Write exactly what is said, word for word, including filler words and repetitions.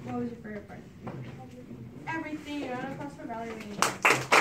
What was your favorite part? Everything. Round of applause for Valerie.